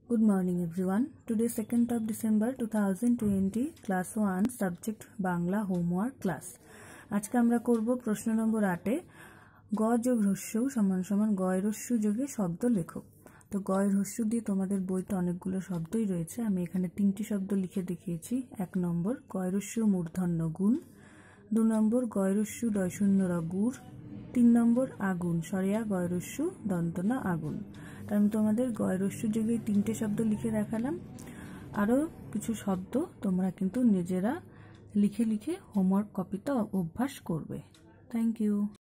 Good morning everyone. Today 2nd of December 2020 class 1 subject Bangla homework class. আজকে আমরা করব প্রশ্ন নম্বর 8 এ গ যোগ হ্রস্ব সমান সমান গ এর হ্রস্ব যোগে শব্দ লেখো। তো গ এর হ্রস্ব দিয়ে তোমাদের বইতে অনেকগুলো শব্দই রয়েছে। আমি এখানে তিনটি শব্দ লিখে দেখিয়েছি। 1 নম্বর গ এর হ্রস্ব মূর্ধন্য গুণ, 2 নম্বর গ এর হ্রস্ব ডয় শূন্য র গুড়, 3 নম্বর আগুন সরিয়া গ এর হ্রস্ব দন্তনা আগুন। আমি তোমাদের গ এর হ্রস্ব যোগে তিনটে শব্দ লিখে দেখালাম। আরো কিছু শব্দ তোমরা কিন্তু নিজেরা লিখে লিখে হোমওয়ার্ক কপিতে অভ্যাস করবে। Thank you.